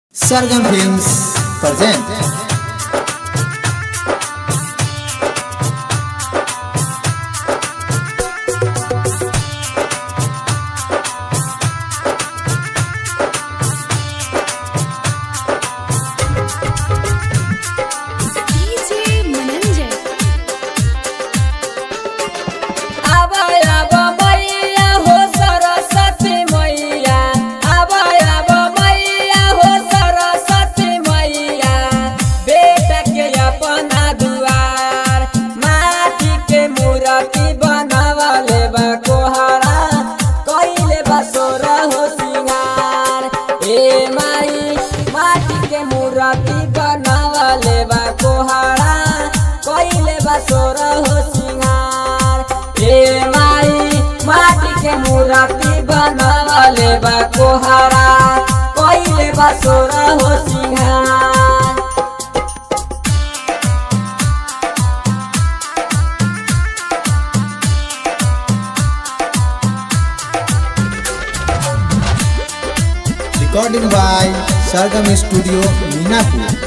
Sargam Films present सोरा हो सिंगार ए माई माटी के मूर्ति बनावले बा कोहारा कइले बा सोरा हो सिंगार। recording by Sargam Studio Minapur।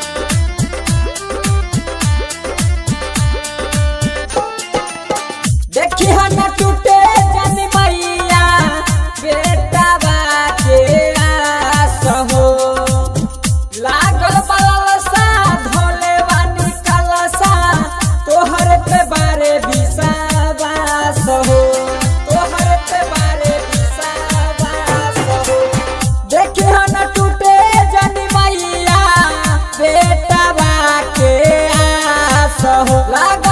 देखी न टूटे जन मैया बेटा बाके आस हो लागल बलसा धोले बानी कलसा तोहर पे बारे विश्वास हो तोहर पे बारे विश्वास हो। देखी न टूटे जन मैया बेटा बाके आस हो लागल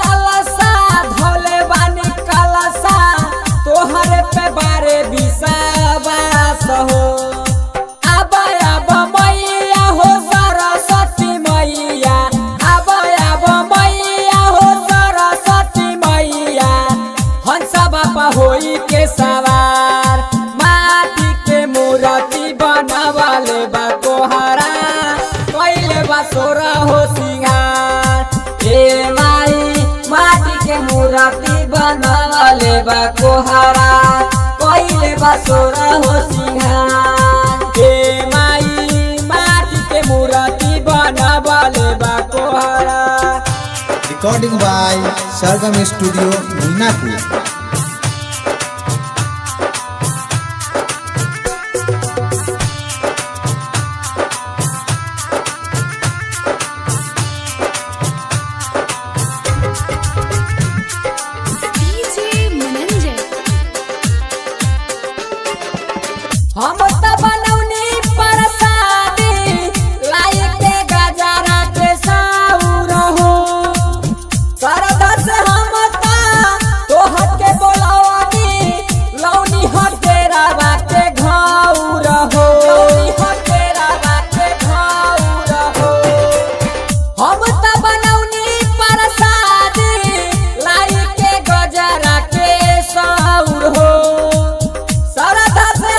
विश्वास हो। अब मैया हो सरस्वती मैया अब मैया हो सरस्वती मैया हंस बापा होई के सवार माटी के मूर्ति बनावले बा कोहारा कइले बा सोरा हो सिंगार ए माई माटी के मूर्ति बनावले बा कोहारा कइले बा सोरा हो सिंगार ए माई माटी के मूर्ति बनावले बा कोहारा। Recording by Sargam Studio Minapur। हम त बनौनी प्रसादी लायक के गजरा के साउर हो सरदा से हम त तोहर के बोलावनी लौनी हटेरा बाटे घाउर हो लौनी हटेरा बाटे घाउर हो। हम त बनौनी प्रसादी लायक के गजरा के साउर हो सरदा से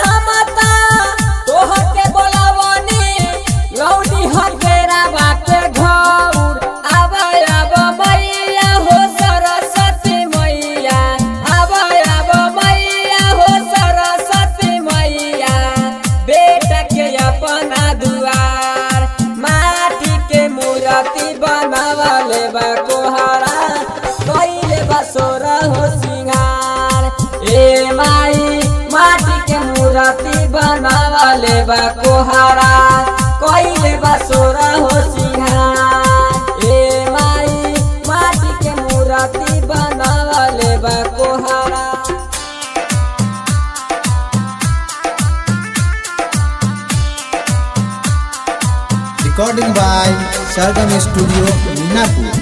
लौनी हटेरा बाटे घाउर अब मैया हो सरस्वती मैया अब मैया हो सरस्वती मैया बेटा के अपना दुआर माटी के मूर्ति बनावले बा कोहारा कइले बा सोरा हो सिंगार ए माई माटी के मूर्ति बनावले बा कोहारा कइले बा सोरा हो सिंगार ए माई माटी के मूर्ति बनावले बा कोहारा। Recording by Sargam Studio Minapur।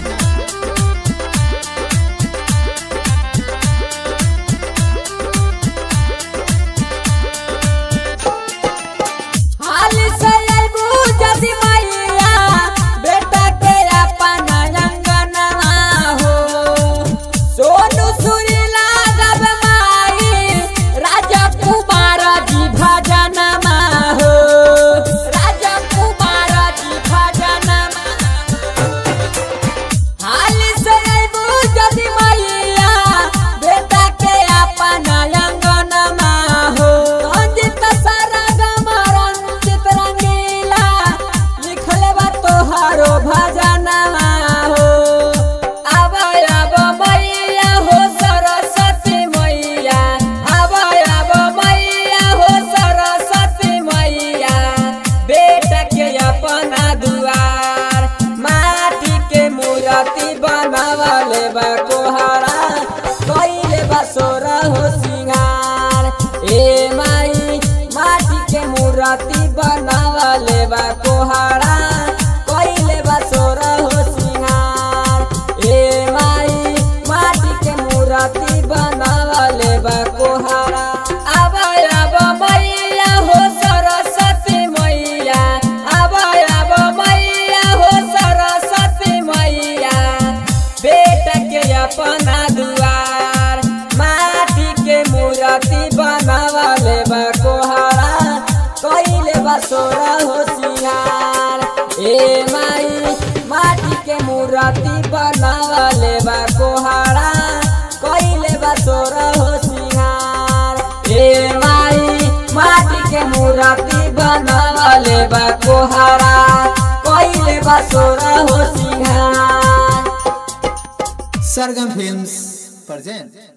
ए माई माटी के मूर्ति बनावले बा कोहाड़ा कइले बा सोर हो सिंगार। ए माई माटी के मूर्ति बनावले बा कोहाड़ा कइले बा सोर हो सिंगार। Sargam films present.